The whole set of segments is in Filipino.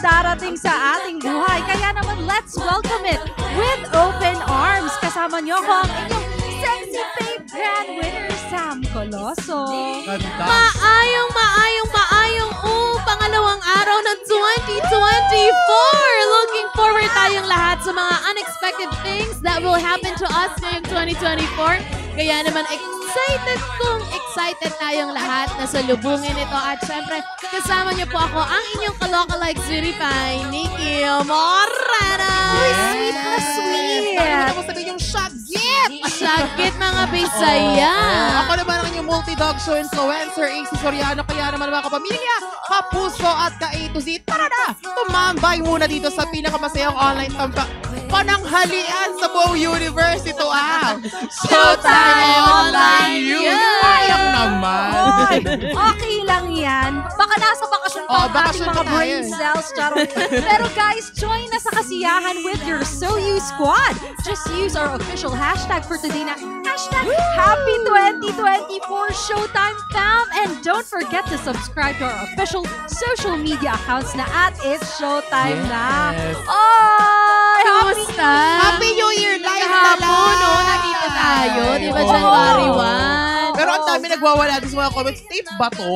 darating sa ating buhay. Kaya naman, let's welcome it with open arms. Kasama niyo ko ang inyong sexy babe grand winner, Sam Coloso. Maayong pangalawang araw ng 2024. Looking forward tayong lahat sa mga unexpected things that will happen to us ngayong 2024. Kaya naman excited tayong lahat na salubungin ito. At syempre, kasama niyo po ako, ang inyong kaloka-like sweetie pie, Nikki Moreno. Sweet na sweet. Ano mo sabihin yung shagit? Shagit mga bisaya. Ako naman ang inyong multi-dog show influencer, AC Soriano. Kaya naman mga kapamilya, kapuso at ka-A to Z. Tara na! Tumambay muna dito sa pinakamasayang online pananghalian sa buong universe. Ito ang Showtime Online News! Sayang naman. Okay lang yan. Baka nasa bakasyon pa ang ating bakasyon mga pa brain tayo. cells. Charot. Pero guys, join na sa kasiyahan with your So You Squad. Just use our official hashtag for today na hashtag Happy 2024 Showtime Fam. And don't forget to subscribe to our official social media accounts na at It's Showtime na. Oh, Kamusta? Happy New Year! Live na Kahapon, no? lang! Nakita tayo. Di ba Oo. January 1? Pero ang dami nagwawala din sa mga comments. Tape ba to?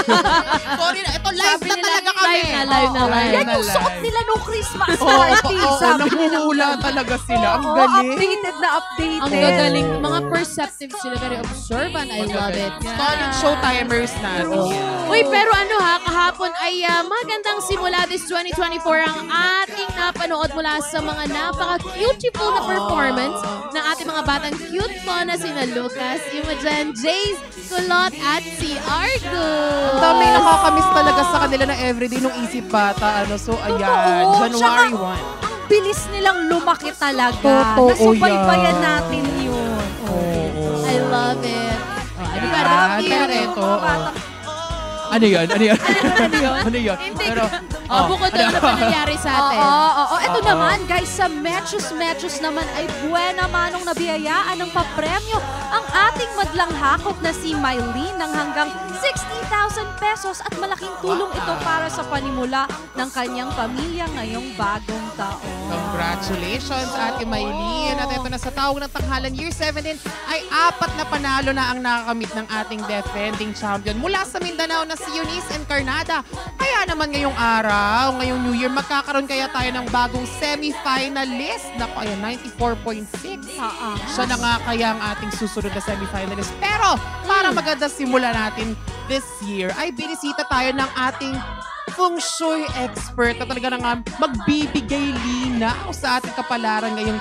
Sorry na. Ito live Sabi na nila, talaga kami. live na, live na, Oo, live. Yan na yung suot live. nila nung Christmas Oo, party. oo, Sabi nila. nahuhula talaga sila. Ang Oo, galing. updated na updated. Ang gagaling. Mga perceptive sila. Very observant. I love it. Stunning showtimers natin. Uy, pero ano ha, kahapon ay magandang simula this 2024 ang ating napanood mula sa mga napaka-beautiful na performance ng ating mga batang cute po na sina Lucas, Imogen, Jace, Kulot at si Argo. Ang dami nakakamiss talaga sa kanila na everyday nung isip bata. So, ayan. Totoo. January Tsaka, 1. Ang bilis nilang lumaki talaga. Totoo Nasubaybayan yan. natin yun. Oo. I love it. Ano Diba, yan? Rocky? Pero Yung ito, mga batang ano yan? Ano yan? Ano yun? Ano yan? Hindi Pero, Bukod doon na nangyari sa atin. Oo. Ito naman, guys, sa Metrus naman ay buena manong nabiyayaan ng papremyo ang ating madlang hakot na si Mylene ng hanggang 60,000 pesos at malaking tulong ito para sa panimula ng kanyang pamilya ngayong bagong taon. Congratulations, Ate Maylene. At ito na sa tawag ng tanghalan, Year 17 ay 4 na panalo na ang nakakamit ng ating defending champion mula sa Mindanao na si Eunice Encarnada. Kaya naman ngayong araw, ngayong New Year, magkakaroon kaya tayo ng bagong semi-finalist. Naku, ayan, 94.6. Siya na nga kaya ang ating susunod na semi-finalist. Pero, para maganda simula natin this year, ay binisita tayo ng ating feng shui expert na talaga na nga magbibigay linaw sa ating kapalaran ngayong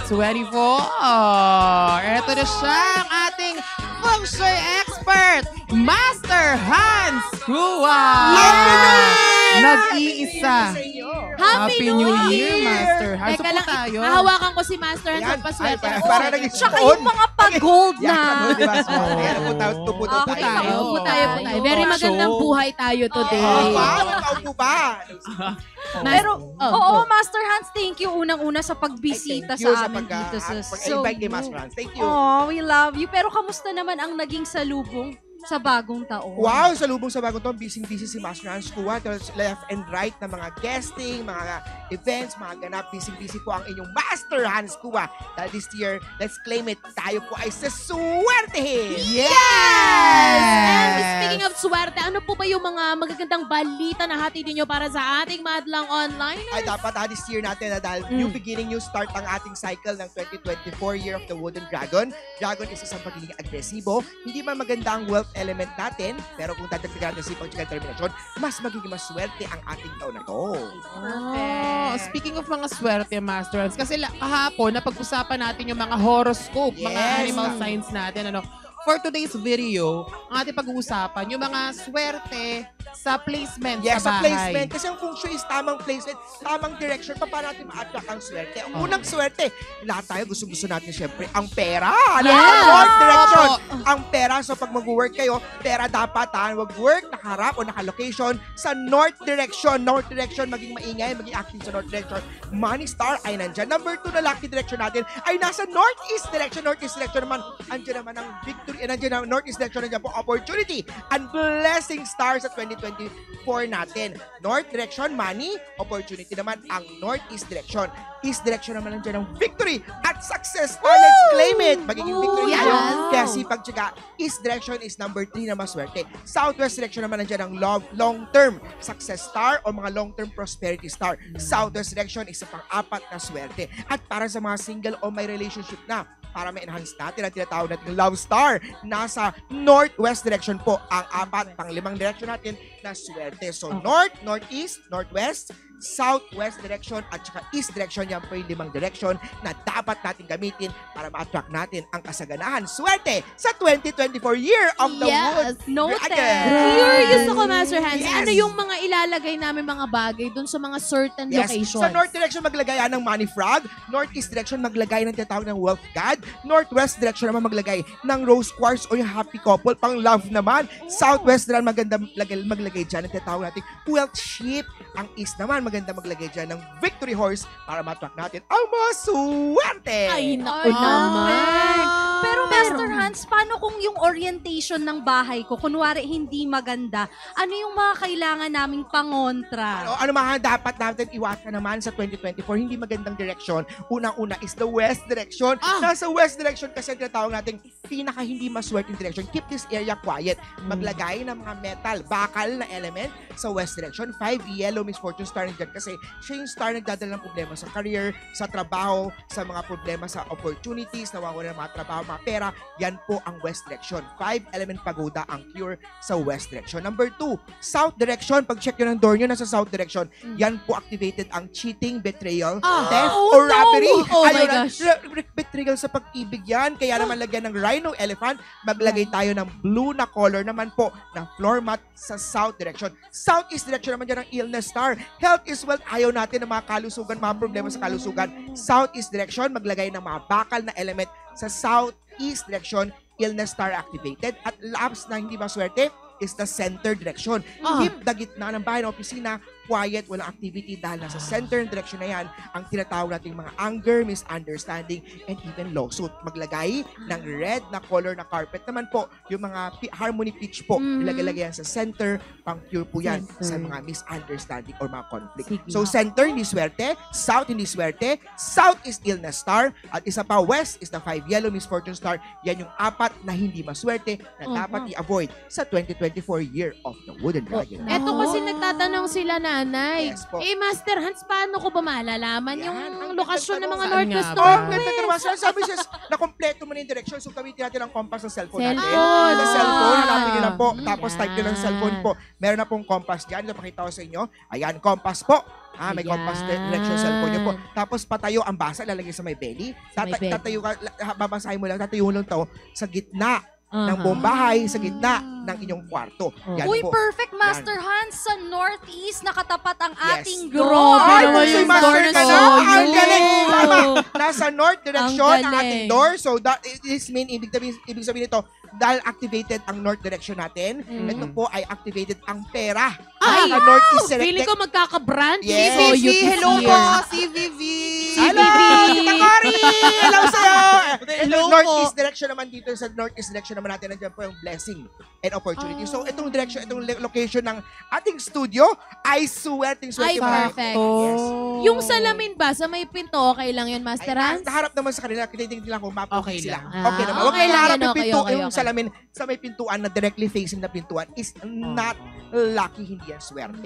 2024. Ito na siya, ang ating feng shui expert, Master Hans Kua! Nag-iisa. Happy New Year, Master Hans. Teka Upo lang, tayo. hahawakan ko si Master Hans Yan. at paswerte. Ay, para naging Tsaka tuon. yung mga pag-gold na. Yan, di ba? Ayan, upo tayo. Tupo daw Okay, tayo. upo tayo. Very magandang buhay tayo today. Upo ba? Pero, Oh, oo, oh. Master Hans, thank you unang-una sa pagbisita sa amin dito sa pag-invite kay Master Hans. Thank you. Oh, we love you. Pero kamusta naman ang naging salubong sa bagong taon? Wow, sa lubong sa bagong taon, busy-busy si Master Hans Kua. Left and right na mga guesting, mga events, mga ganap. Busy-busy po ang inyong Master Hans Kua. Dahil this year, let's claim it, tayo po ay sa swertehin! And speaking of swerte, ano po ba yung mga magagandang balita na hatid niyo para sa ating madlang online? Ay dapat this year natin na dahil new beginning, new start ang ating cycle ng 2024 Year of the Wooden Dragon. Dragon is isang pagiging agresibo. Hindi man maganda ang wealth element natin, pero kung dadagdagan natin sipag at determinasyon, mas magiging maswerte ang ating taon na to. Oh, speaking of mga swerte, Master Hans, kasi kahapon, napag-usapan natin yung mga horoscope, mga Yes. animal signs natin. For today's video, ang ating pag-uusapan, yung mga swerte sa placement Yes, sa sa bahay. placement. Kasi ang feng shui is tamang placement, tamang direction pa para natin ma-attract ang swerte. Ang unang swerte, lahat tayo gusto natin syempre ang pera. Yes. North direction. Ang pera, so pag mag-work kayo, pera dapat wag work, nakaharap o nakalocation sa north direction. North direction, maging maingay, maging active sa north direction. Money star ay nandyan. Number 2 na lucky direction natin ay nasa northeast direction. Northeast direction naman, andyan naman ang victory. Nandiyan ang northeast direction, nandiyan po opportunity and blessing star sa 2024. 2024 natin. North direction, money. Opportunity naman ang Northeast direction. East direction naman nandiyan ang victory at success. Let's claim it. Magiging victory tayo. yes. Kaya sipag tsaka, East direction is number 3 na maswerte. Southwest direction naman nandiyan ang long-term success star o mga long-term prosperity star. Southwest direction, isa pang 4 na swerte. At para sa mga single o may relationship na, para ma-enhance natin ang tinatawag natin love star, nasa northwest direction po ang 4, pang-5 direction natin na swerte. So, north, northeast, northwest, southwest direction at saka east direction, yan po yung 5 direction na dapat natin gamitin para ma-attract natin ang kasaganahan. Swerte sa 2024 Year of the Wood Noted. Dragon. Curious ako, Master Hans. Yes. Ano yung mga ilalagay namin mga bagay dun sa mga certain Yes. locations? Sa north direction, maglagay yan ng money frog. Northeast direction, maglagay ng tinatawag ng wealth god. Northwest direction naman maglagay ng rose quartz o yung happy couple, pang love naman. Southwest naman maganda maglagay dyan ng tinatawag natin wealth ship. Ang east naman, maganda maglagay dyan ng victory horse para ma-attract natin ang mga swerte. Ay, naku Ay, naman. Pero Master Hans, paano kung yung orientation ng bahay ko, kunwari hindi maganda, ano yung mga kailangan naming pangontra? Ano mga dapat natin iwasan naman sa 2024? Hindi magandang direction. Unang-una is the west direction. Nasa west direction kasi ang tinatawag natin pinaka hindi maswerteng direction. Keep this area quiet. Maglagay ng mga metal, bakal na element sa west direction. 5 yellow misfortune star nandiyan kasi siya yung star nagdadala ng problema sa career, sa trabaho, sa mga problema sa opportunities, nawawala ng mga trabaho, mga pera. Yan po ang west direction. 5 element pagoda ang cure sa west direction. Number 2, south direction. Pag check nyo ng door nyo, nasa south direction. Yan po activated ang cheating, betrayal, theft, or robbery. Oh my Ayun, gosh. betrayal sa pag-ibig yan. Kaya naman lagyan ng rhino elephant, maglagay tayo ng blue na color naman po ng floor mat sa south direction. Southeast direction naman dyan ang illness star. Health is wealth. Ayaw natin ng mga kalusugan, mga problema sa kalusugan. Southeast direction, maglagay ng mga bakal na element sa southeast direction, illness star activated. At labs na hindi maswerte is the center direction. Keep the gitna ng bahay ng opisina quiet, walang activity dahil nasa center direction na yan ang tinatawag nating mga anger, misunderstanding, and even lawsuit. Maglagay ng red na color na carpet naman po, yung mga harmony pitch po, ilagay yan sa center, pang cure po yan sa mga misunderstanding or mga conflict. Sige. So center, hindi swerte. South, hindi swerte. South is illness star. At isa pa, west is the 5 yellow misfortune star. Yan yung 4 na hindi maswerte na dapat i-avoid sa 2024 Year of the Wooden Dragon. Eto kasi nagtatanong sila, nanay. Yes po. Master Hans, paano ko ba malalaman Yan, yung ang lokasyon ng mga Saan Northwest nga ba? Oh, Northwest? ganda naman. Sabi siya, na-kompleto mo na yung direction. So, gamitin natin ang compass ng cellphone natin. Cellphone. Sa cellphone, Ah. hanapin nyo lang po. Tapos Yan. type nyo lang sa cellphone po. Meron na pong compass dyan. Ito, pakita ko sa inyo. Ayan, compass po. May Ayan. compass direction sa cellphone nyo po. Tapos patayo ang basa, lalagay sa may belly. may belly. Tatayo ka, babasahin mo lang, tatayo lang to sa gitna ng buong bahay, sa gitna ng inyong kwarto. Yan Uy, po. perfect, Master Hans. Sa Northeast, nakatapat ang Yes. ating Grabe door. Ay, naman kung si yung Master door ka na na, so ang galing. yun. Tama. Nasa north direction Ang ang ating galing. door. So, that is mean, ibig sabihin nito, dahil activated ang north direction natin, ito po ay activated ang pera. Ay, Sa northeast Feeling selected. ko magkaka-branch. Yes. So, CVV, you can hello see po, here. CVV. Hello, Tita Cory! Hello sa'yo! Hello po. Northeast direction naman dito, sa northeast direction naman natin, nandiyan po yung blessing and opportunity. So, itong direction, itong location ng ating studio, ay swerteng Ay, perfect. Yes. Yung salamin ba, sa may pinto, okay lang yun, Master Ay, Hans? naharap naman sa kanila, tinitingnan nila kung mapapag Okay sila. lang. Okay naman. Ah, Huwag okay lang naharap yan, yung okay, pinto, okay, yung okay. salamin sa may pintuan na directly facing na pintuan is not lucky, hindi yan swerte.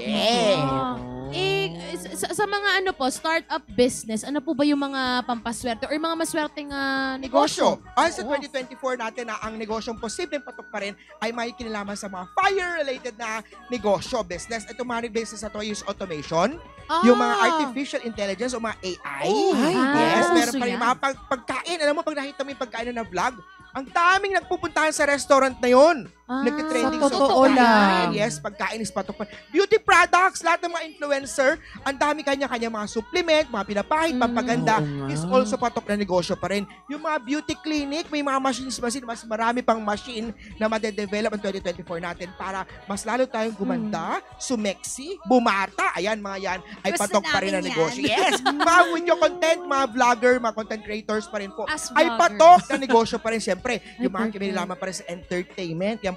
Sa mga ano po, startup business, ano po ba yung mga pampaswerte or yung mga maswerteng negosyo? Negosyo. Ay, sa 2024 natin na ang negosyong posibleng patok pa rin ay may kinalaman sa mga fire-related na negosyo, business. Ito mga business na to is automation, yung mga artificial intelligence o mga AI. Yes, meron pa rin yan. mga pagkain. Alam mo, pag nakita mo yung pagkain na vlog, ang daming nagpupuntahan sa restaurant na yun. Nagtitrending sa totoo pagkain. lang. Yes, pagkain is patok pa. Beauty products, lahat ng mga influencer, ang dami kanya-kanya mga supplement, mga pinapahid, pampaganda, oo nga. is also patok na negosyo pa rin. Yung mga beauty clinic, may mga machine, mas marami pang machine na madedevelop ang 2024 natin para mas lalo tayong gumanda, sumeksi, bumata. Ayan, mga yan ay Gusto patok pa rin na namin yan. negosyo. Yes, mga video content, mga vlogger, mga content creators pa rin po As ay vloggers. patok na negosyo pa rin. Siyempre, yung mga perfect. kinilalaman pa rin sa entertainment, yan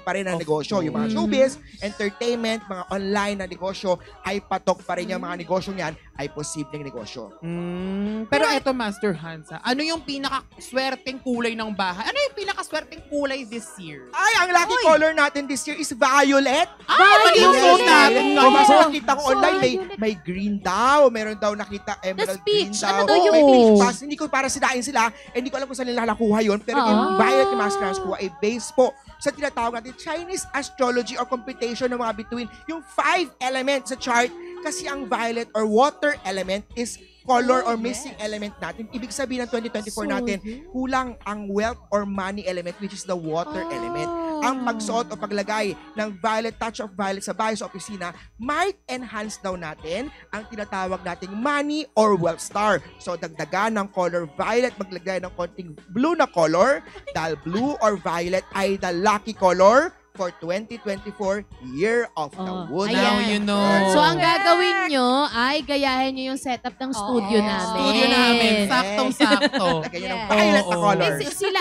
pa rin ang Of negosyo. Yung mga course. showbiz, entertainment, mga online na negosyo, ay patok pa rin yung mga negosyo yan ay posibleng negosyo. Pero eto, Master Hans, ano yung pinaka-swerteng kulay ng bahay? Ano yung pinaka-swerteng kulay this year? Ay, ang lucky color natin this year is violet. Malusuot natin Oh, mas ngayon. nakita ko online, may green daw. Meron daw nakita emerald green peach. daw. Ano daw yung may peach? peach pass. Hindi ko para sinain sila. Hindi ko alam kung saan nila nakuha yun. Pero yung violet ni Master Hans kuha ay base po sa tinatawag natin Chinese astrology or computation ng mga between yung 5 elements sa chart. Kasi ang violet or water element is color or missing element natin. Ibig sabihin ng 2024 natin, kulang ang wealth or money element which is the water element. Ang pagsuot o paglagay ng violet, touch of violet sa bahay sa opisina might enhance daw natin ang tinatawag nating money or wealth star. So dagdagan ng color violet, maglagay ng konting blue na color dahil blue or violet ay the lucky color for 2024 Year of the Wood. Ayan. Now you know. So, ang gagawin nyo ay gayahin nyo yung setup ng studio namin. Studio namin. Saktong-sakto. Lagyan nyo ng Yes. violet na Oo. colors.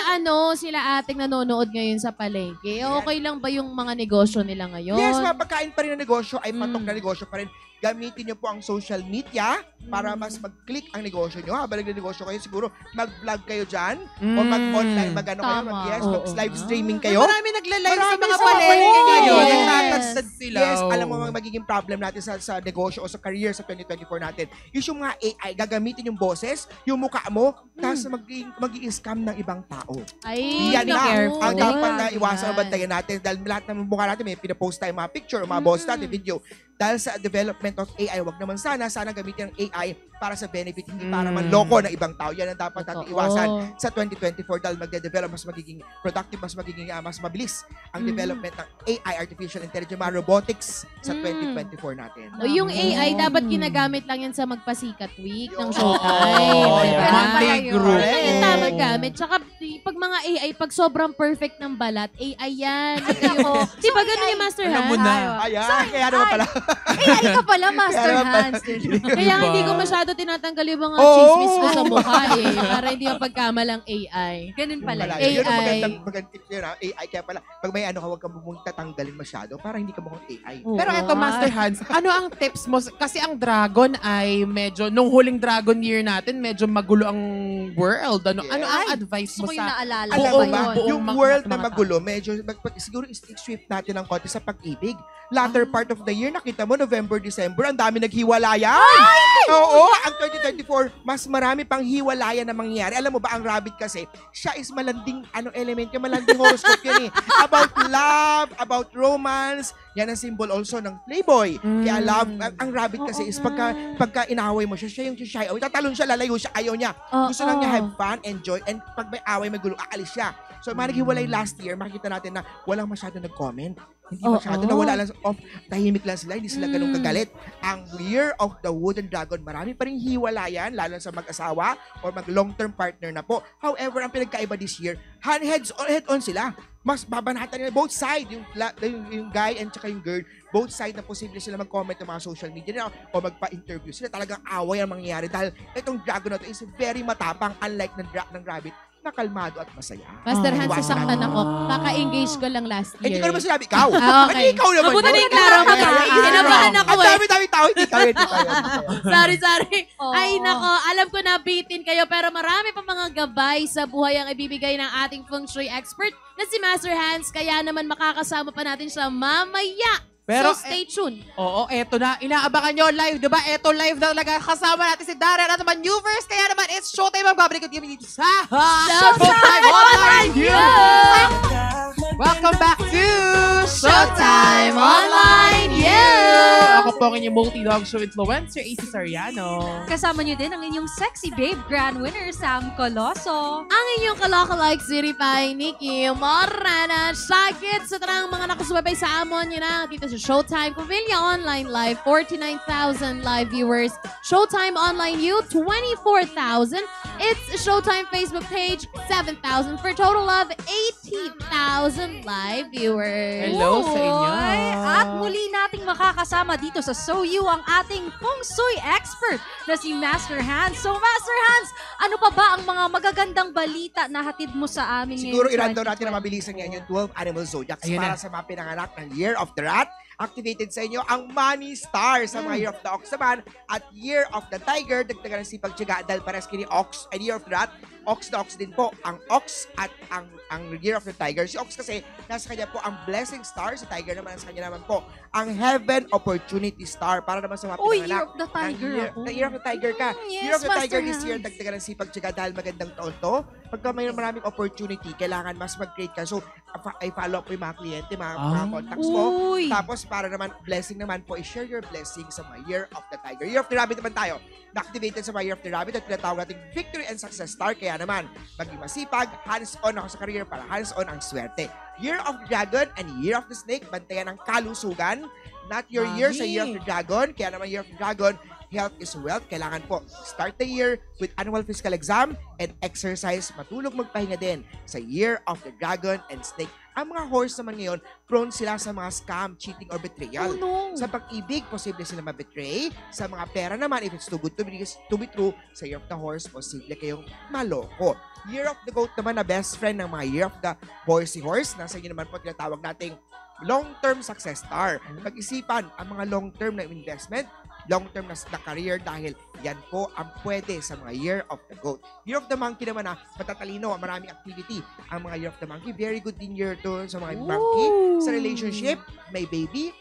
Sila ating nanonood ngayon sa palengke. Okay lang ba yung mga negosyo nila ngayon? Yes, mapagkain pa rin ang negosyo ay patok na negosyo pa rin. Gamitin nyo po ang social media para mas mag-click ang negosyo nyo. Habang nag-negosyo kayo, siguro mag-vlog kayo dyan o mag-online, mag-ano kayo, Tama. mag-live streaming kayo. Marami nagla-live sa Marami mga sa palengke palengke ngayon. ngayon. Nagtatadsad sila. Yes, alam mo mga magiging problem natin sa negosyo o sa career sa 2024 natin. Is yung mga AI, gagamitin yung boses, yung mukha mo, tapos mag-i-scam ng ibang tao. Ay, Yan na careful. ang dapat na iwasan Yan. o bantayan natin dahil lahat ng mukha natin may pinapost tayo mga picture, mga boss natin, video. Dahil sa development of AI, wag naman sana gamitin ang AI para sa benefit, hindi para manloko ng ibang tao. Yan ang dapat natin iwasan sa 2024 dahil magde-develop, mas magiging productive, mas magiging mas mabilis ang development ng AI, Artificial Intelligence, mga robotics sa 2024 natin. O yung AI, dapat ginagamit lang yan sa Magpasikat Week ng Yun. Showtime. Oh, Diba? Monday Yun. group. Yan yung tamang gamit. Tsaka, pag mga AI, pag sobrang perfect ng balat, AI yan. Di ba ganun yung Master Alam mo Hans? na. Ayan, kaya naman pala. AI ka pala, Master Kaya naman Hans. Kaya Diba? hindi ko masyado tinatanggal yung mga Oo. chismis ko sa mukha eh. Para hindi mapagkamalang AI. Ganun pala. Wala. AI. Yun ang magandang tip yun, ha? AI. Kaya pala, pag may ano ka, huwag ka mong tatanggalin masyado para hindi ka mukhang AI. Pero eto, Master Hans, ano ang tips mo? Kasi ang Dragon ay medyo, nung huling Dragon year natin, medyo magulo ang world. Ano Yes. ano ang advice Gusto mo ko yung sa... naalala. Alam ko mo Buong- ba, buong yung mga- world mga na tao. magulo, medyo, siguro i-swift natin ng konti sa pag-ibig. Latter part of the year, nakita mo, November, December, ang dami naghiwalayan. Oo, ang 2024, mas marami pang hiwalayan na mangyayari. Alam mo ba, ang rabbit kasi, siya is malanding, element niya, malanding horoscope yun eh. About love, about romance, yan ang symbol also ng Playboy. Kaya love, ang rabbit kasi is pagka inaway mo siya, siya yung shy. O, tatalon siya, lalayo siya, ayaw niya. Gusto lang niya have fun, enjoy, and pag may away, may gulo, aalis siya. So, mga naghiwalay last year, makikita natin na walang masyado nag-comment. Hindi masyado na wala lang, tahimik lang sila, hindi sila ganun kagalit. Ang Year of the Wooden Dragon, marami pa rin hiwalayan, lalo sa mag-asawa or mag-long-term partner na po. However, ang pinagkaiba this year, head-on sila. Mas babanatan nila both side, yung guy and tsaka yung girl, both side na posible sila mag-comment ng mga social media nila o magpa-interview sila. Talagang away ang mangyayari dahil itong dragon na to is very matapang, unlike ng rabbit, na kalmado at masaya. Master Hans, Iwasan sasaktan natin. ako. Kaka-engage ko lang last Hindi year. ko naman sinabi, ikaw. Ah, okay. Hindi ikaw naman. Mabuti na yun. yung klaro mo. Kinabahan ako Ang eh. dami tao, hindi ka. Sorry. Oo. Ay, nako. Alam ko na bitin kayo, pero marami pa mga gabay sa buhay ang ibibigay ng ating feng shui expert na si Master Hans. Kaya naman makakasama pa natin siya mamaya. Pero, So, stay tuned. Oo, eto na. Inaabangan nyo live, di ba? Eto live na talaga. Kasama natin si Darren at naman Newverse. Kaya naman, it's showtime. Magbabalik at dito sa Showtime Online News! Welcome back to Showtime Online News! Ako po ang inyong multi-dog show influencer, AC Sariano. Kasama niyo din ang inyong sexy babe grand winner, Sam Coloso. Ang inyong kaloka-like City Pie, Nikki Morana. Sakit sa tarang mga nakasubabay sa amon nyo na dito sa Showtime Pavilla Online Live. 49,000 live viewers. Showtime Online U, 24,000. It's Showtime Facebook page, 7,000 for a total of 80,000 live viewers. Hello sa inyo. Oy, at muli nating makakasama dito sa So You ang ating feng shui expert na si Master Hans. So Master Hans, Ano pa ba ang mga magagandang balita na hatid mo sa amin Siguro ngayon? i-rundown natin na mabilisan ngayon yung 12 Animal Zodiacs Ayun para na. sa mga pinanganak ng Year of the Rat. Activated sa inyo ang Money Star sa mga Year of the Ox naman at Year of the Tiger. Dagdagan ng sipag tiyaga dahil pares kini Ox and Year of the Rat. Ox na Ox din po ang Ox at ang Year of the Tiger. Si Ox kasi nasa kanya po ang Blessing Star. Si Tiger naman nasa kanya naman po ang Heaven Opportunity Star para naman sa mga Uy, pinanganak. Year of the Tiger ako. Year of the Tiger ka. Yes, Year of the Tiger Master this year, Hans. dagdagan ng sipag tiyaga dahil magandang taon to. Pagka may maraming opportunity, kailangan mas mag-create ka. So, ay follow up po yung mga kliyente, mga contacts mo. Uy. Tapos, para naman, blessing naman po, i-share your blessing sa mga Year of the Tiger. Year of the Rabbit naman tayo. Na-activated sa mga Year of the Rabbit at tinatawag natin Victory and Success Star. Kaya naman, maging masipag, hands-on ako sa career para hands-on ang swerte. Year of the Dragon and Year of the Snake, bantayan ang kalusugan. Not your year sa Year of the Dragon. Kaya naman, Year of the Dragon, health is wealth. Kailangan po start the year with annual physical exam and exercise. Matulog magpahinga din sa Year of the Dragon and Snake. Ang mga horse naman ngayon, prone sila sa mga scam, cheating, or betrayal. Oh no. Sa pag-ibig, posible sila mabetray. Sa mga pera naman, if it's too good to be true, sa Year of the Horse, posible kayong maloko. Year of the Goat naman na best friend ng mga Year of the Horsey Horse. Nasa inyo naman po tinatawag nating long-term success star. Pag-isipan ang mga long-term na investment, long-term na career dahil yan po ang pwede sa mga Year of the Goat. Year of the Monkey naman na matatalino, maraming activity. Ang mga Year of the Monkey, very good din year to sa mga monkey. Sa relationship, may baby.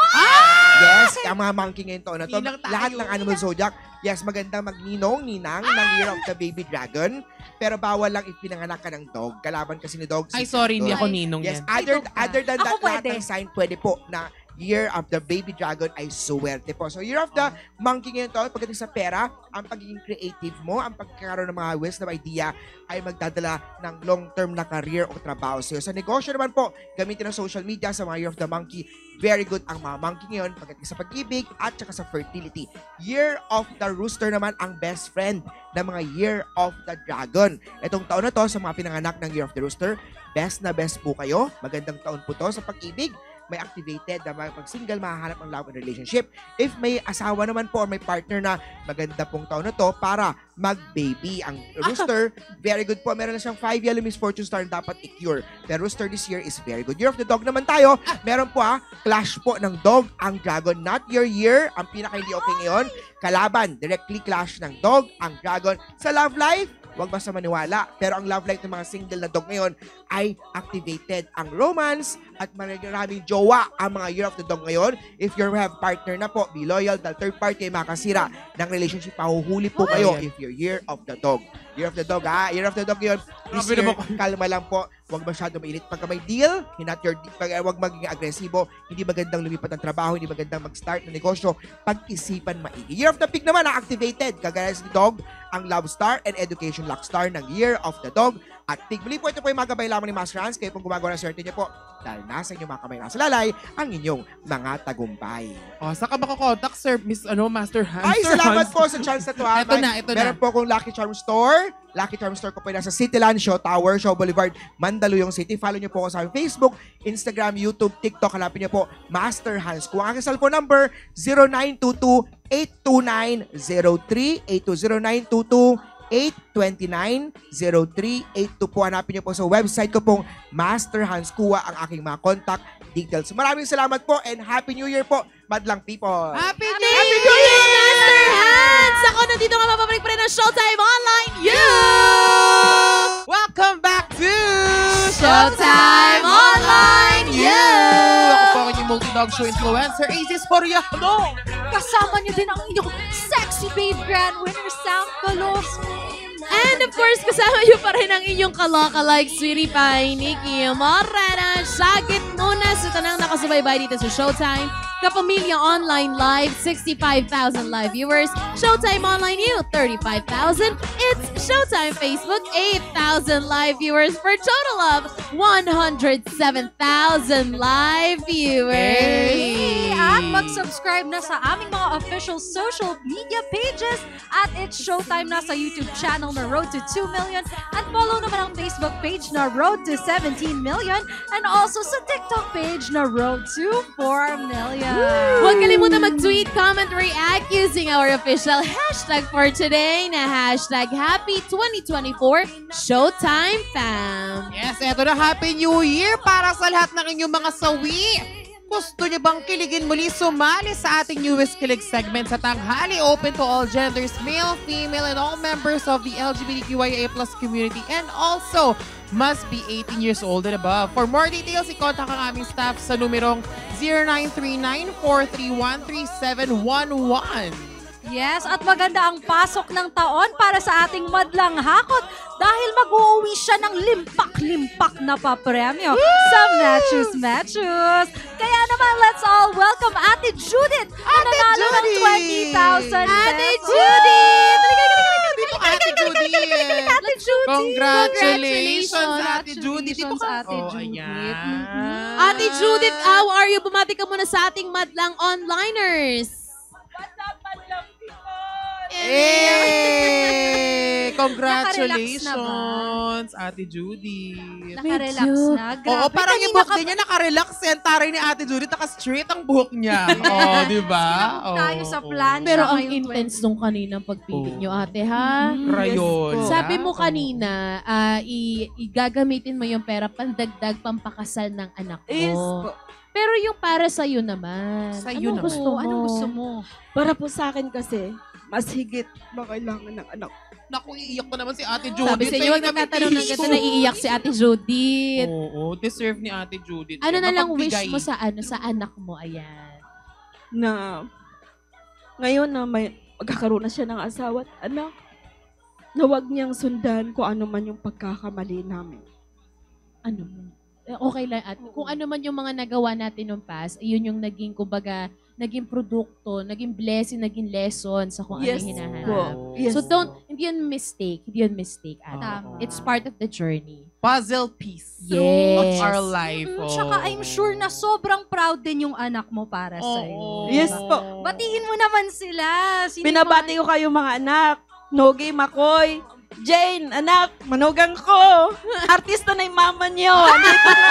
Yes, ang mga monkey ngayon taon na to, Ninang tayo. lahat ng Animal Zodiac, yes, magandang magninong, ninang ng Year of the Baby Dragon. Pero bawal lang ipinanganak ka ng dog. Kalaban kasi ni dog. Ay, sorry, hindi Ay, ako ninong Yes, yan. other than Ako that, lahat pwede. ng sign pwede po na Year of the Baby Dragon ay suwerte po. So, Year of the Monkey ngayon to, pagdating sa pera, ang pagiging creative mo, ang pagkakaroon ng mga wisdom idea ay magdadala ng long-term na career o trabaho sa'yo. Sa negosyo naman po, gamitin ang social media sa mga Year of the Monkey. Very good ang mga monkey ngayon pagdating sa pag-ibig at saka sa fertility. Year of the Rooster naman ang best friend ng mga Year of the Dragon. Itong taon na to sa mga pinanganak ng Year of the Rooster, best na best po kayo. Magandang taon po to sa pag-ibig. May activated na pag single, mahahanap ng love and relationship. If may asawa naman po or may partner na, maganda pong taon na to para mag-baby. Ang rooster, very good po. Meron na siyang 5 yellow misfortune star na dapat i-cure. Pero rooster this year is very good. Year of the dog naman tayo. Meron po clash po ng dog ang dragon. Not your year. Ang pinaka hindi okay ngayon. Kalaban, directly clash ng dog ang dragon. Sa love life, huwag basta maniwala. Pero ang love life ng mga single na dog ngayon ay activated ang romance at maraming jowa ang mga Year of the Dog ngayon. If you have partner na po, be loyal dahil third party ay makasira ng relationship. Pahuhuli po kayo if you're Year of the Dog. Year of the Dog, Year of the Dog yun. This Grabe year, naman. kalma lang po. Huwag masyado mainit. Pagka may deal, huwag maging agresibo. Hindi magandang lumipat ng trabaho. Hindi magandang mag-start ng negosyo. Pag-isipan maigi. Year of the Pig naman, activated. Kagaya si Dog, ang Love Star and Education Luck Star ng Year of the Dog. At Pig, muli po ito po yung mga gabay lamang ni Master Hans. Kayo pong gumagawa ng swerte niyo po. Dahil nasa inyong mga kamay, nasa lalay, ang inyong mga tagumpay. Oh, saan ka makakontak, Sir, Master Hans? Ay, Sir salamat Hans. po sa chance na to. Ito na, ito na. Meron po akong Lucky Charm Store. Lucky Charm Store ko po yung nasa Cityland, Show Tower, Show Boulevard, Mandaluyong City. Follow niyo po ako sa aking Facebook, Instagram, YouTube, TikTok. Hanapin niyo po Master Hans. Kung ang aking cellphone number, 0922-829-0382. 829-0382 po. Hanapin niyo po sa website ko pong Master Hans. Kuha ang aking mga contact details. Maraming salamat po and Happy New Year po, madlang people. Happy New Thank you, Master Hans! Ako nandito nga mapapalik pa rin ng Showtime Online You! Welcome back to Showtime Online You! Ako po ang inyong multi-dog show influencer, Aces Foriano. Kasama niyo din ang inyong sexy babe grand winner, Sam Colosmo. And of course, kasama niyo pa rin ang inyong kaloka-like sweetie pie, Nikki Morena. Sagit muna sa tanang nakasubaybay dito sa Showtime. Kapamilya Online Live, 65,000 live viewers. Showtime Online You, 35,000. It's Showtime Facebook, 8,000 live viewers for a total of 107,000 live viewers. At mag-subscribe na sa aming mga official social media pages at It's Showtime na sa YouTube channel na Road to 2 Million at follow naman ang Facebook page na Road to 17 Million and also sa TikTok page na Road to 4 Million. Huwag kalimutan mag-tweet, comment, react using our official hashtag for today na hashtag Happy 2024 Showtime Fam. Yes, eto na, Happy New Year para sa lahat ng inyong mga sawi. Gusto niyo bang kiligin muli? Sumali sa ating newest kilig segment sa tanghali. Open to all genders, male, female, and all members of the LGBTQIA+ community. And also, must be 18 years old and above. For more details, i-contact ang aming staff sa numerong 0939-431-3711. Yes, at maganda ang pasok ng taon para sa ating madlang hakot dahil mag-uuwi siya ng limpak-limpak na papremyo sa Matches. Kaya naman, let's all welcome Ate Judith na nanalo ng 20,000 pesos. Ate Judith! Dito ka, Ate Judith! Ate Judith! Congratulations, Ate Judith! Dito ka. Ate Oh, Judith. ayan. Ate Judith, how are you? Bumati ka muna sa ating madlang onliners. Hey! Nakarelax na Congratulations, Ate Judy. Nakarelax na. Grabe. Oo, parang yung Kanina buhok niya nakarelax yan. Taray ni Ate Judy, naka-straight ang buhok niya. Oo, di ba? Sinabog tayo sa plan. Pero siya ang ngayong intense nung kaninang pagpili nyo, ate, ha? Rayon. Sabi mo kanina, igagamitin mo yung pera pandagdag pampakasal ng anak mo. Yes po. Pero yung para sa'yo naman. Sa'yo anong naman. gusto mo? Anong gusto mo? Para po sa akin kasi, mas higit na kailangan ng anak. Naku, iiyak pa naman si Ate Judith. Sabi sa inyo, huwag nagtatanong ng ganda na iiyak si Ate Judith. Oo, deserve ni Ate Judith. Ano na lang wish Mapagbigay. mo sa sa anak mo, ayan. Na ngayon na may magkakaroon na siya ng asawa at anak, na huwag niyang sundan kung ano man yung pagkakamali namin. Ano mo? Okay lang at kung ano man yung mga nagawa natin nung past, yun yung naging, kumbaga, naging produkto, naging blessing, naging lesson sa kung ano yung hinahanap. po. Yes So don't, po. hindi yun mistake, ate. Tama. It's part of the journey. Puzzle piece Yes. of our life. Tsaka I'm sure na sobrang proud din yung anak mo para sa'yo. Yes po. Batiin mo naman sila. Sino Binabati ko kayo mga anak. Nogi, Makoy, Jane, anak, manugang ko. Artista na yung mama niyo. Andito na.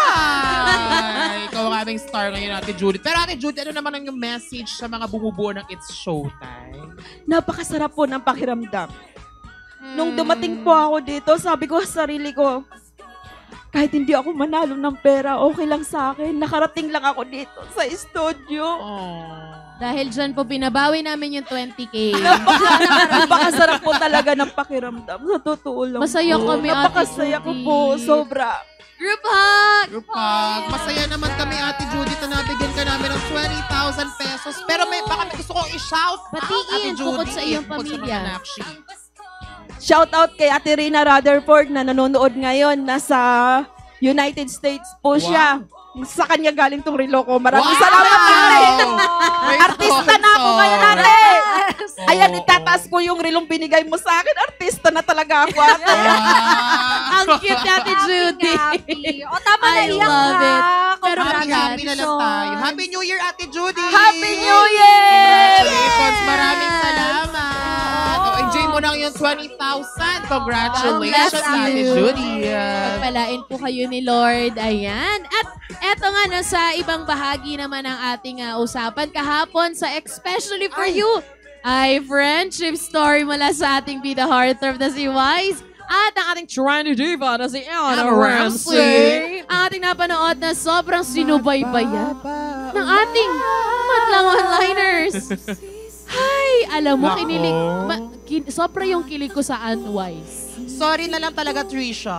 Ay, ikaw ang aming star ngayon, Ate Judith. Pero Ate Judith, ano naman ang yung message sa mga bumubuo ng It's Showtime? Napakasarap po ng pakiramdam. Nung dumating po ako dito, sabi ko sa sarili ko, kahit hindi ako manalo ng pera, okay lang sa akin. Nakarating lang ako dito sa studio. Dahil dyan po, binabawi namin yung 20K. Napakasarap po talaga ng pakiramdam. Sa totoo lang. Masaya po. kami, Ate Napakasaya ko po. Judith. Sobra. Group hug! Group hug. Masaya naman kami, Ate Judith, na nabigyan ka namin ng 20,000 pesos. Pero baka may gusto kong i-shout out, Ate Batiin, Judith. bukod sa iyong Bukod sa pamilya. mga nakshi. Shout out kay Ate Rina Rutherford na nanonood ngayon. Nasa United States po siya. Sa kanya galing tong relo ko. Maraming salamat, ate. May Artista na ako sponsor. ngayon, ate. Oo. Ayan, itataas ko yung relong binigay mo sa akin. Artista na talaga ako, ate. Ang cute ni Ate Judy. O tama na, I iyak love ka. it. Pero happy na lang Congratulations. tayo. Happy New Year, Ate Judy! Happy New Year! Congratulations! Maraming salamat! O, enjoy mo na yung 20,000. Congratulations, God bless Ate you. Judy! Pagpalain po kayo ni Lord. Ayan. At eto nga no, sa ibang bahagi naman ng ating usapan kahapon sa Especially For You ay friendship story mula sa ating Be The Heartthrob na si Wise at ang ating trendy diva na si Anna Ramsey. Ang ating napanood na sobrang sinubaybayan ng ating madlang onliners. Hay, alam mo, Nako. kinilig, sobra yung kilig ko sa Wise. Sorry na lang talaga, Trisha.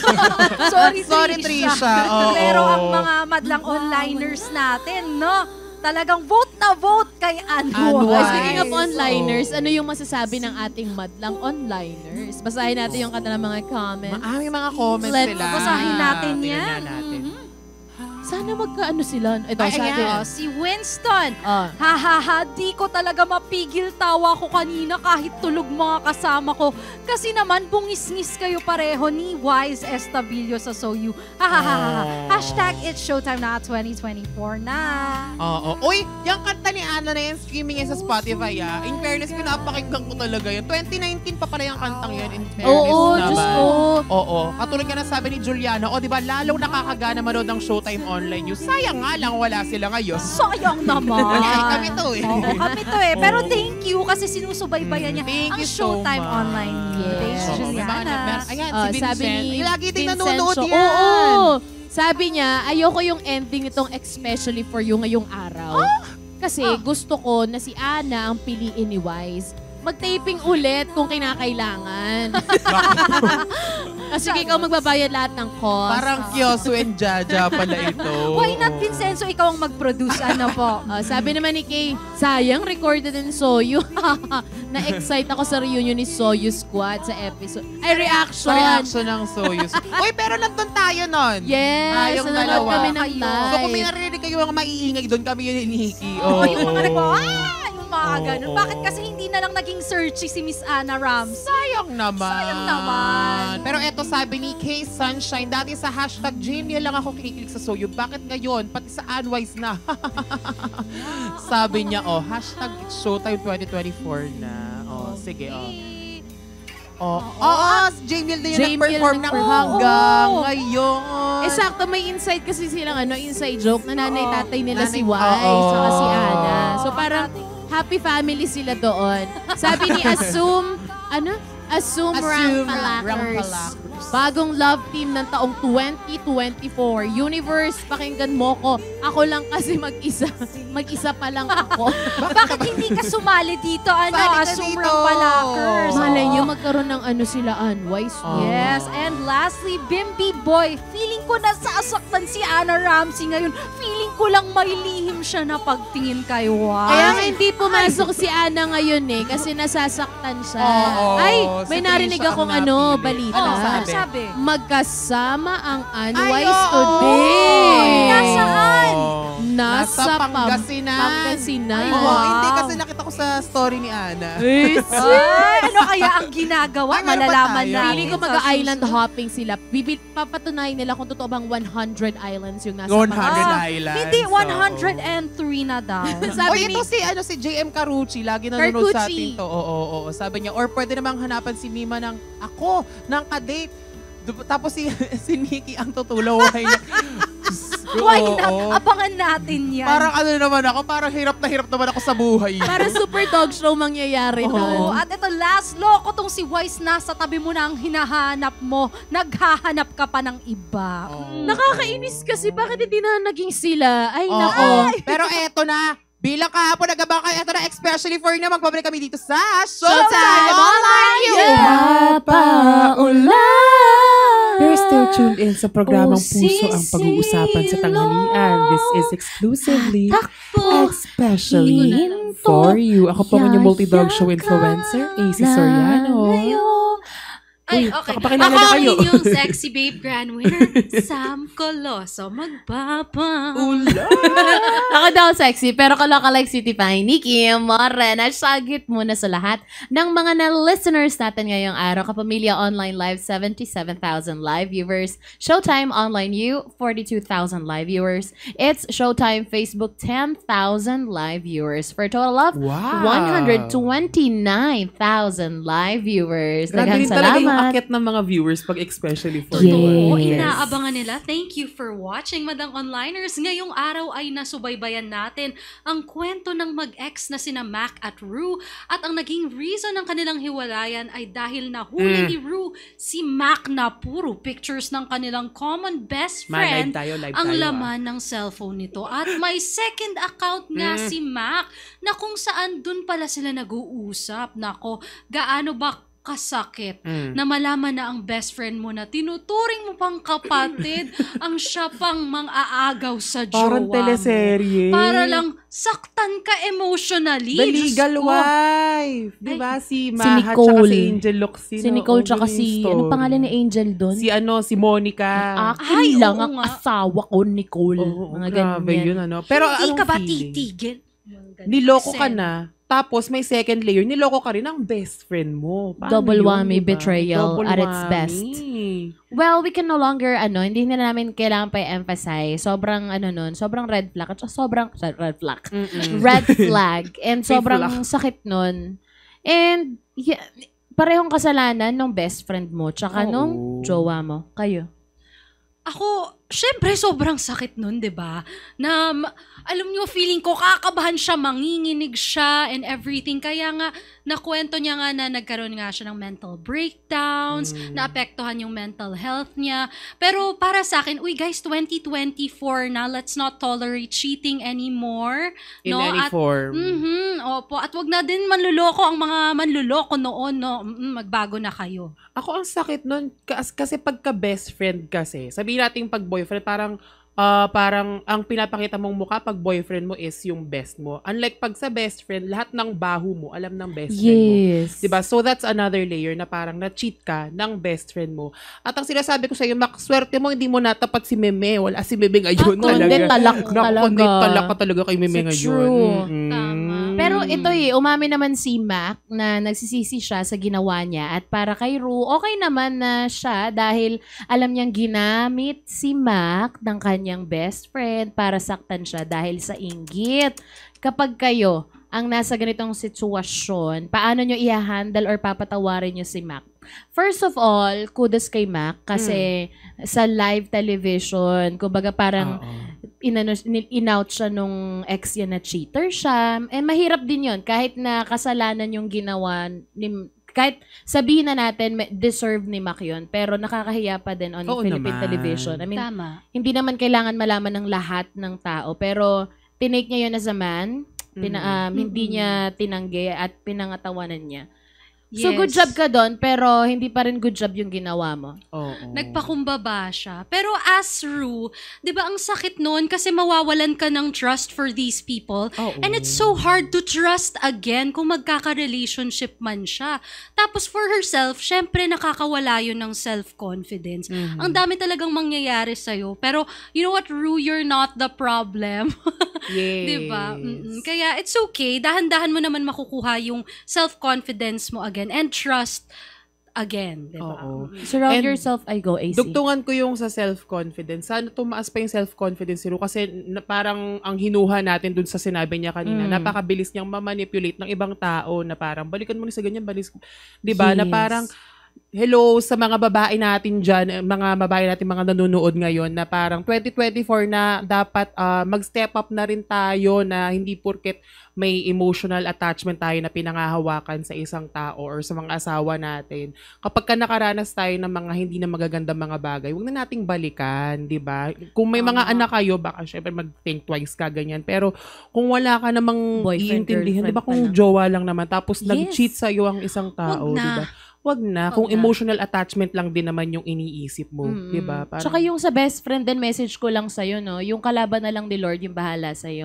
Sorry, Trisha. Oo. Pero ang mga madlang onliners natin, no? Talagang vote na vote kay Ann Anwar. Wise. Speaking of onliners, ano yung masasabi ng ating madlang onliners? Basahin natin yung kanilang mga comments. Maaming mga comments Let's sila. basahin natin Tingnan yan. nga natin. Sana magkaano sila. Ito, Ay, sabi. ayan. Si Winston. Ah. Hahaha, di ko talaga mapigil tawa ko kanina kahit tulog mga kasama ko. Kasi naman bungis-ngis kayo pareho ni Wise Estabillo sa Soyu. Hahaha. Hashtag it's showtime na 2024 na. Oo. Uy, yung kanta ni Ana na yan, streaming yan sa Spotify In fairness, pinapakinggan ko talaga yun. 2019 pa pala yung kantang yun, in fairness Oo, naman. Diyos ko. Oo. Katulad nga na sabi ni Juliana, di ba, lalong nakakagana manood ng Showtime Online News. Sayang nga lang wala sila ngayon. Sayang naman. Ay, kami to Oo, kami to Pero thank you kasi sinusubaybayan niya Thank ang you so Showtime much. Online News. Yes. Oo, may mga Juliana. Ayan, si Vincent. Sabi ni Ay, lagi din Vincenzo, nanonood yan. Oo. Sabi niya, ayoko yung ending nitong especially for you ngayong araw. Kasi gusto ko na si Ana ang piliin ni Wise. Mag-taping ulit kung kinakailangan. Kasi ikaw magbabayad lahat ng cost. Parang Kyoso and Jaja pala ito. Why not, Vincenzo? Ikaw ang mag-produce. Ano po? Sabi naman ni Kay, sayang recorded in Soyu. Na-excite ako sa reunion ni Soyu Squad sa episode. Ay, reaction. Sa reaction ng Soyuz. Uy, pero nandun tayo nun. Yes, Tayong nanonood dalawa. kami ng Kayo. So kung may live. narinig kayo mga maiingay doon, kami yun ni Nikki. Yung mga yung mga ganun. Oo. Bakit kasi hindi na lang naging searchy si Miss Ana Rams? Sayang naman. Sayang naman. Pero eto sabi ni Kay Sunshine, dati sa hashtag Jamie lang ako kinikilig sa Soyo. Bakit ngayon? Pati sa Unwise na. Sabi niya, hashtag it's Showtime 2024 na. Sige, si Jamie din yung Jamie nag-perform yung ng nag-perform. hanggang Oo. ngayon. Sakto may inside kasi silang inside joke na nanay-tatay nila Nanay- si Wise Oo. saka si Ana. So parang happy family sila doon. Sabi ni Assume Rampalakers. Rampalakers. Bagong love team ng taong 2024. Universe, pakinggan mo ko. Ako lang kasi mag-isa. Mag-isa pa lang ako. Bakit hindi ka sumali dito? Sali ka Assume dito. Palakers. Malay niyo magkaroon ng sila Unwise. Yes, and lastly, Bimbi Boy. Feeling ko nasasaktan si Ana Ramsey ngayon. Feeling ko lang may lihim siya na pagtingin kay Wise. Kaya nga hindi pumasok si Ana ngayon kasi nasasaktan siya. Oo. Ay, Si may narinig Trisha akong ang napili. balita. Ano sabi? sabi? Magkasama ang Ay, Unwise oo. today. Nasaan? Nasa Pangasinan. Pangasinan. Ay, Oo, wow. hindi kasi nakita ko sa story ni Ana. Ay, ano kaya ang ginagawa? Ay, meron pa Malalaman tayo. natin. Feeling ko sa mag-island susunod. hopping sila. Papatunayan nila kung totoo bang 100 islands yung nasa 100 Ah, Islands. Hindi, so. 103 na daw. Sabi Oy, ni ito si JM Carucci. Lagi nanonood sa Carcucci. atin to. Oo. Sabi niya, or pwede namang hanapan si Mima ng ako, ng kadate. Tapos si Nikki ang tutulaway niya. Why not? Abangan natin yan. Parang naman ako, parang hirap naman ako sa buhay. para super dog show mangyayari Oo, doon. at ito last loko tong si Wise nasa tabi mo na ang hinahanap mo. Naghahanap ka pa ng iba. Nakakainis kasi bakit hindi na naging sila? Ay, Oo. nako. Pero eto na, bilang kahapon nag-abang kayo, eto na, especially for na magbabalik kami dito sa Showtime Online You! You're still tuned in sa programang Puso ang Pag-uusapan sa Tanghalian. This is exclusively, especially for you. Ako po ang inyong multi-dog show influencer, AC Soriano. Ay, Uy, okay. pakapakilala Ako na ang kayo. inyong sexy babe grand winner, Sam Coloso. Magbaba. Ako daw sexy, pero kaloka-like City Pie, Nikki Morena. Sagit muna sa lahat ng mga na-listeners natin ngayong araw. Kapamilya Online Live, 77,000 live viewers. Showtime Online U, 42,000 live viewers. It's Showtime Facebook, 10,000 live viewers. For a total of Wow. 129,000 live viewers. Grabe Daghang rin talaga yung salamat. akit ng mga viewers pag especially for Yes. Oo, you. inaabangan nila. Thank you for watching, Madang Onliners. Ngayong araw ay nasubaybayan natin ang kwento ng mag-ex na sina Mac at Rue. At ang naging reason ng kanilang hiwalayan ay dahil nahuli ni Rue si Mac na puro pictures ng kanilang common best friend Live ang tayo, laman ng cellphone nito. At may second account nga si Mac na kung saan dun pala sila nag-uusap. Nako, gaano ba kasakit na malaman na ang best friend mo na tinuturing mo pang kapatid ang siya pang mang-aagaw sa jowa Parang teleserye. Para lang saktan ka emotionally. The Legal Diyos ko. Wife. Diba? Si Si Mahat Nicole. tsaka si Angel Locsin. Si Nicole tsaka si, anong pangalan ni Angel doon? Si Monica. Akin lang oo ang nga. asawa ko, Nicole. Oo, Mga grabe ganyan. yun, ano. Pero Hindi anong ka ba feeling? titigil? Niloko ka na. Tapos may second layer, niloko ka rin ang best friend mo. Paano Double yun, whammy diba? betrayal Double at its whammy. best. Well, we can no longer, hindi na namin kailangan pa i-emphasize. Sobrang, sobrang red flag. At sobrang, red flag. Red flag. And sobrang sakit nun. And, parehong kasalanan nung best friend mo, tsaka nung jowa mo. Kayo. Ako, syempre sobrang sakit nun, 'di ba? Na alam niyo, feeling ko kakabahan siya, manginginig siya and everything. Kaya nga nakwento niya nga na nagkaroon nga siya ng mental breakdowns, naapektuhan yung mental health niya. Pero para sa akin, uy guys, 2024 na, let's not tolerate cheating anymore. In any form. Opo, at wag na din manluloko ang mga manluloko noon, no. Magbago na kayo. Ako ang sakit nun, kasi pagka best friend kasi, sabihin natin pag boyfriend, parang ang pinapakita mong mukha pag boyfriend mo is yung best mo. Unlike pag sa best friend, lahat ng baho mo, alam ng best friend mo. Yes. Diba? So that's another layer na parang na-cheat ka ng best friend mo. At ang sinasabi ko sa'yo, swerte mo, hindi mo natapat si Meme. Wala si Meme ngayon. Kundi talak Kundi talaga. talak ka talaga kay Meme ngayon. True. Tama. Pero ito umami naman si Mac na nagsisisi siya sa ginawa niya. At para kay Ru, okay naman na siya dahil alam niyang ginamit si Mac ng kanyang best friend para saktan siya dahil sa inggit. Kapag kayo ang nasa ganitong sitwasyon, paano nyo i-handle or papatawarin nyo si Mac? First of all, kudos kay Mac kasi sa live television, kumbaga parang in-out siya nung ex niya na cheater siya. Mahirap din yon kahit na kasalanan yung ginawa kahit sabihin na natin deserve ni Mac yun, pero nakakahiya pa din on Philippine television. I mean, Tama. hindi naman kailangan malaman ng lahat ng tao, pero tinake niya yun as a man, hindi niya tinanggi at pinangatawanan niya. So, Yes. good job ka doon, pero hindi pa rin good job yung ginawa mo. Nagpakumbaba siya. Pero as Ru, di ba ang sakit nun kasi mawawalan ka ng trust for these people. And it's so hard to trust again kung magkaka-relationship man siya. Tapos for herself, syempre nakakawala yun ng self-confidence. Ang dami talagang mangyayari sa'yo. Pero you know what, Ru, you're not the problem. Yes. Diba? Kaya it's okay. Dahan-dahan mo naman makukuha yung self-confidence mo again and trust again. Diba? Surround And yourself, AC. Dugtungan ko yung sa self-confidence. Sana tumaas pa yung self-confidence si Ru kasi parang ang hinuha natin dun sa sinabi niya kanina, napakabilis niyang mamanipulate ng ibang tao na parang balikan mo na sa ganyan, diba? Yes. Na parang hello sa mga babae natin dyan, mga babae natin mga nanonood ngayon na parang 2024 na dapat mag-step up na rin tayo na hindi porket may emotional attachment tayo na pinangahawakan sa isang tao or sa mga asawa natin. Kapag ka nakaranas tayo ng mga hindi na magagandang mga bagay, huwag na nating balikan, di ba? Kung may mga anak kayo, baka syempre mag-think twice ka, ganyan. Pero kung wala ka namang Boyfriend, iintindihan, di ba? girlfriend Kung pa lang. jowa lang naman, tapos Yes. nag-cheat sa'yo ang isang tao, Wag na. di ba? Wag na. Kung emotional attachment lang din naman yung iniisip mo, di ba? Parang, Tsaka yung sa best friend din, message ko lang sa'yo, no? Yung kalaban na lang ni Lord, yung bahala sa'yo.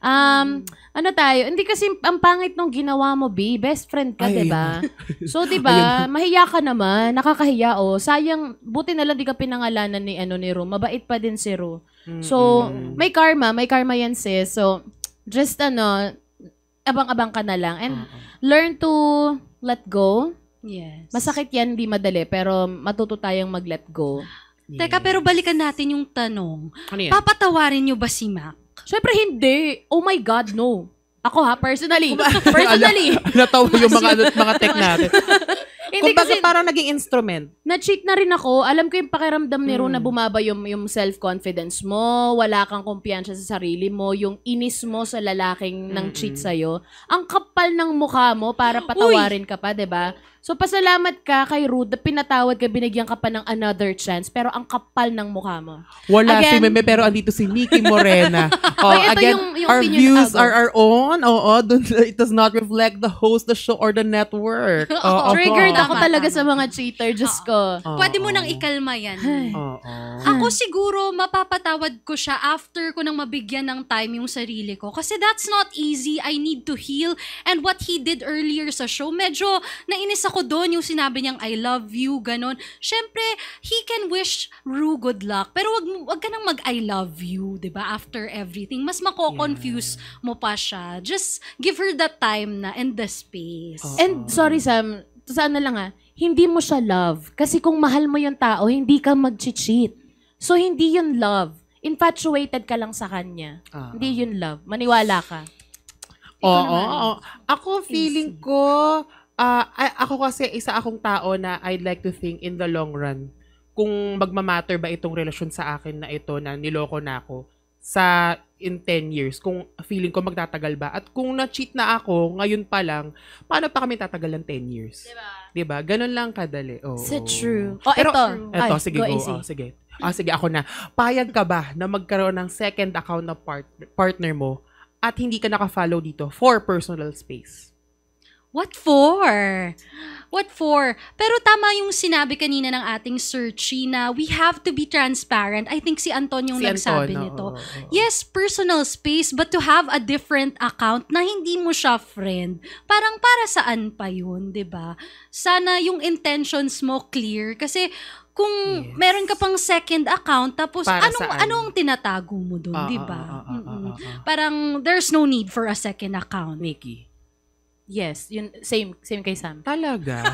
Ano tayo? Hindi kasi ang pangit nung ginawa mo, B. Best friend ka, Ay, diba? So, diba? Mahiya ka naman. Nakakahiya, oh. Sayang, buti na lang di ka pinangalanan ni Ru. Mabait pa din si Ru. So, may karma yan, sis. So, just abang-abang ka na lang. And learn to let go. Yes. Masakit yan, hindi madali, pero matuto tayong mag-let go. Teka, pero balikan natin yung tanong. ano yan? Papatawarin niyo ba si Mac? Syempre hindi. Oh my God, no. Ako personally. Personally. Natawa yung mga tech natin. Hindi Kung kasi, parang naging instrument. na-cheat na rin ako. Alam ko yung pakiramdam ni Ru na bumaba yung self-confidence mo, wala kang kumpiyansa sa sarili mo, yung inis mo sa lalaking nang cheat sa'yo. Ang kapal ng mukha mo para patawarin ka pa, 'di ba? So, pasalamat ka kay Rude na pinatawad ka, binigyan ka pa ng another chance, pero ang kapal ng mukha mo. Wala Again, si Meme, pero andito si Nikki Morena. Oy, ito again, yung our opinion views ako. are our own. It does not reflect the host, the show, or the network. Triggered ako Tama, talaga tama. sa mga cheater, Diyos ko. Pwede mo nang ikalma yan. Oo. Ako siguro, mapapatawad ko siya after ko nang mabigyan ng time yung sarili ko. Kasi that's not easy. I need to heal. And what he did earlier sa show, medyo nainis ako doon yung sinabi niyang I love you, ganon. Syempre, he can wish Ru good luck. Pero wag ka nang mag-I love you, di ba? After everything. Mas mako-confuse mo pa siya. Just give her the time na and the space. And sorry Sam, sana lang hindi mo siya love. Kasi kung mahal mo yung tao, hindi ka mag-cheat. So hindi yun love. Infatuated ka lang sa kanya. Hindi yun love. Maniwala ka. Oo. Ako feeling ko, ako kasi isa akong tao na I'd like to think in the long run kung magmamatter ba itong relasyon sa akin na ito na niloko na ako sa in 10 years, kung feeling ko magtatagal ba. At kung na-cheat na ako, ngayon pa lang, paano pa kami tatagal ng 10 years? Diba? Ganun lang kadali. Oh. Is it true? Pero, Ito, sige, go. Sige. Sige, ako na. Payag ka ba na magkaroon ng second account na partner mo at hindi ka naka-follow dito for personal space? What for? What for? Pero tama yung sinabi kanina ng ating searchy na we have to be transparent. I think si Anton yung nagsabi nito. Yes, personal space, but to have a different account na hindi mo siya friend, parang para saan pa yun, 'di ba? Sana yung intentions mo clear kasi kung meron ka pang second account tapos anong tinatago mo doon, 'di ba? Parang there's no need for a second account. Nikki. Yes, yun same kay Sam. Talaga?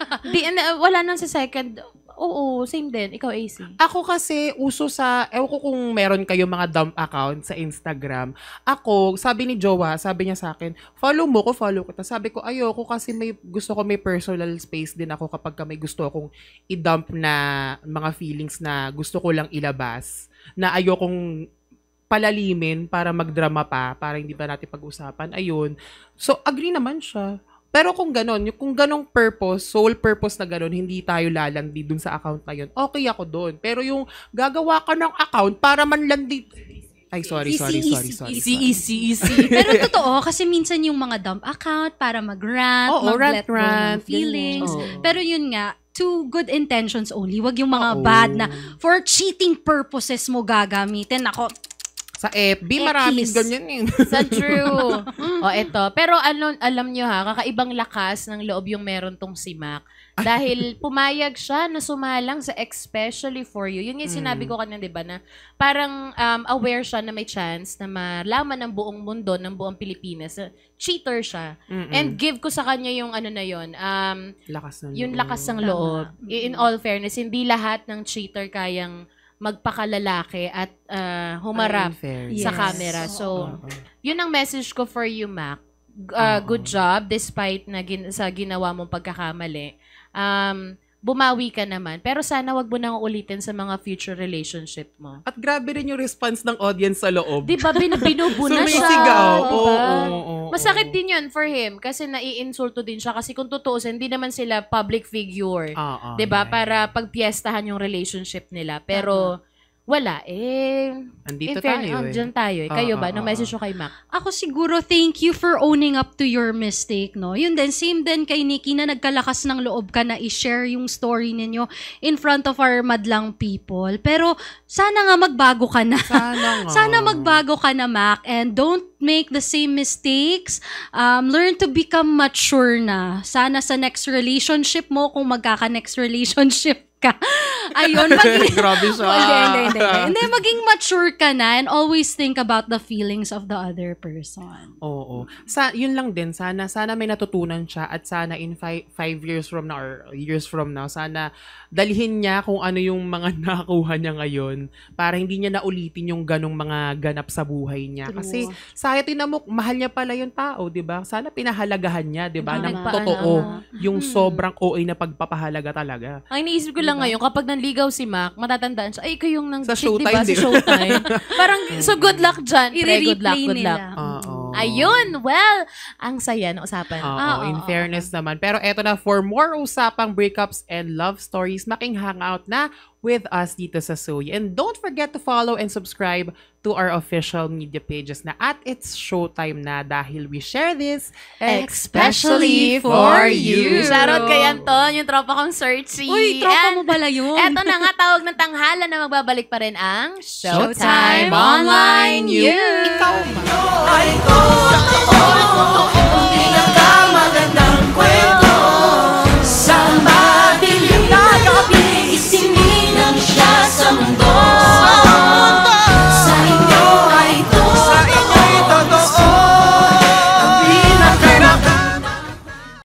Wala nang sa second. Oo, same din. Ikaw, AC. Ako kasi, uso sa, ewan ko kung meron kayo mga dump account sa Instagram. Ako, sabi ni Jowa, sabi niya sa akin, follow kita. Sabi ko, ayoko kasi gusto ko may personal space din ako kapag may gusto akong i-dump na mga feelings na gusto ko lang ilabas. Na ayokong palalimin para magdrama pa, para hindi pa natin pag-usapan. Ayun. So, agree naman siya. Pero kung ganong purpose, sole purpose na ganon, hindi tayo lalandi dun sa account na yun, okay ako dun. Pero yung gagawa ka ng account para manlandi... Ay, sorry. Easy. Pero totoo, kasi minsan yung mga dump account para mag-rant, mag-let go ng feelings. Pero yun nga, to good intentions only. Wag yung mga bad na for cheating purposes mo gagamitin. Ako, sa FB, maraming ganyan eh. So true. Eto. Pero alam nyo kakaibang lakas ng loob yung meron tong si Mac. Dahil pumayag siya na sumalang sa Especially For You. Yun yung sinabi ko kanina, di ba, na parang aware siya na may chance na malaman ng buong mundo, ng buong Pilipinas. Cheater siya. And give ko sa kanya yung ano na yun. Lakas ng yung loob. lakas ng loob. In all fairness, hindi lahat ng cheater kayang magpakalalaki at humarap sa camera. So, yun ang message ko for you, Mac. Good job despite na sa ginawa mong pagkakamali. Bumawi ka naman. Pero sana wag mo nang ulitin sa mga future relationship mo. At grabe rin yung response ng audience sa loob. Di ba? Binubuna siya. Sumisigaw. Diba? Masakit din yun for him kasi naiinsulto din siya. Kasi kung tutuusin, hindi naman sila public figure. Di ba? Para pagpiestahan yung relationship nila. Pero wala. Andito tayo Diyan tayo. Kayo ba? Anong message ko kay Mac? Ako siguro, thank you for owning up to your mistake, no? Yun din, same din kay Nikki na nagkalakas ng loob ka na i-share yung story ninyo in front of our madlang people. Pero sana nga magbago ka na. Sana magbago ka na, Mac. And don't make the same mistakes. Learn to become mature na. Sana sa next relationship mo, kung magkaka-next relationship ka. Ayun, grabe siya. Hindi, maging mature ka na and always think about the feelings of the other person. Oo. Yun lang din, sana may natutunan siya at sana in 5 years from now or years from now, sana dalhin niya kung ano yung mga nakuha niya ngayon para hindi niya naulitin yung ganong mga ganap sa buhay niya. True. Kasi sa tinan mo, mahal niya pala yung tao, di ba? Sana pinahalagahan niya, di ba? Ng totoo. Yung sobrang OA na pagpapahalaga talaga. Ang iniisip ko lang ngayon, kapag nanligaw si Mac, matatandaan siya, ay, ikaw yung nang sa cheat, Showtime, diba? Sa Showtime. Parang, so good luck dyan. Pre, good luck. nila. I Ayun, well, ang saya ng usapan. In fairness naman. Pero eto na, for more usapang breakups and love stories, making hangout na with us dito sa Soy. And don't forget to follow and subscribe to our official media pages na at it's showtime na dahil we share this Especially for you. Shoutout kay Anton, yung tropa kong searchy. Uy, tropa mo pala yun. Eto na nga, tawag ng tanghalan na magbabalik pa rin ang Showtime Online News.